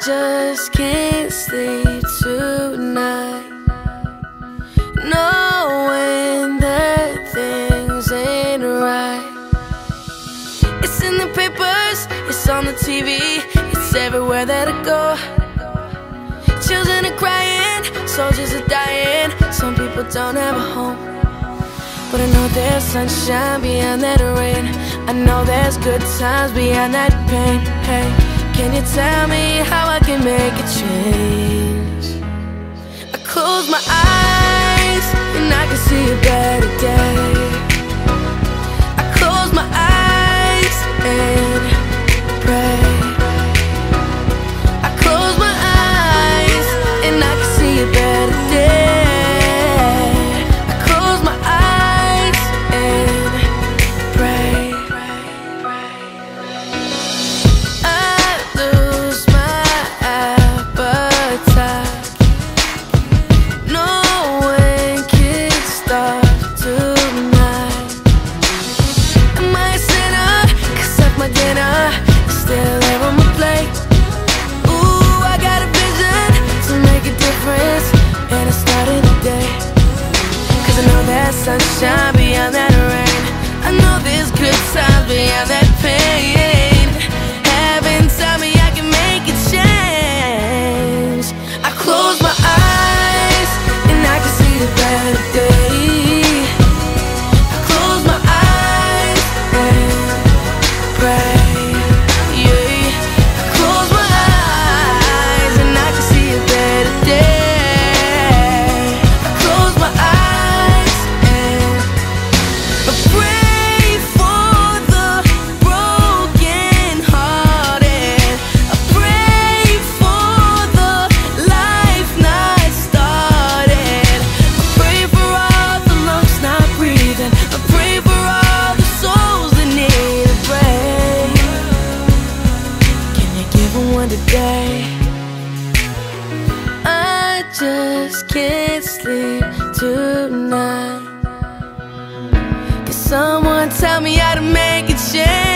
just can't sleep tonight, knowing that things ain't right. It's in the papers, it's on the TV, it's everywhere that I go. Children are crying, soldiers are dying, some people don't have a home. But I know there's sunshine beyond that rain, I know there's good times beyond that pain. Hey, can you tell me how I can make a change? I close my eyes and I can see a better day. I close my eyes and pray. I close my eyes and I can see a better day. I close my eyes and pray. I lose my appetite, no one can stop tonight. Am I a sinner? 'Cause of my dinner is still there on my plate. Ooh, I got a vision to make a difference, and I started today. 'Cause I know there's sunshine beyond that rain, I know there's good times beyond that pain. Heaven tell me I can make a change. I close my eyes and I can see the better day. I close my eyes and pray. Yeah, I close my eyes and I can see a better day. I close my eyes and I pray for the broken hearted. I pray for the life not started. I pray for all the lungs not breathing. I pray for all the souls that need a break. Can you give them one today? I just can't sleep tonight. Can someone tell me how to make a change?